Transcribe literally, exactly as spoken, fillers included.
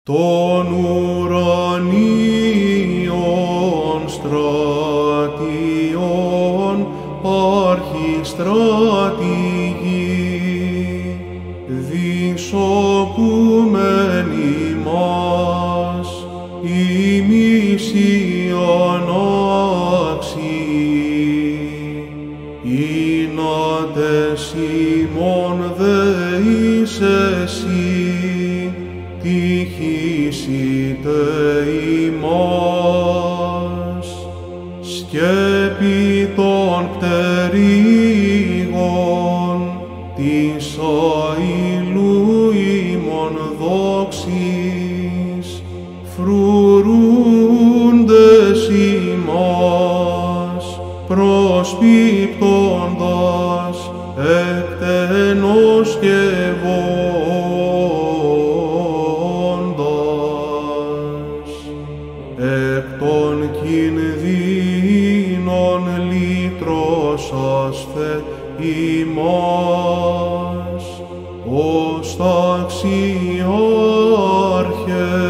των ουρανίων στρατιών αρχιστρατηγοί, δισοκούμενοι μας ημείς οι ανάξιοι, είνατες ημών δεείς εσύ, τυχήσητε ημάς, σκέπη των πτερύγων, της αηλού ημών δόξης, φρουρούντες ημάς, προσπίπτοντας εκτενώς και βόντας, εκ των κινδύνων λύτρωσασθε ημάς, ως ταξιάρχε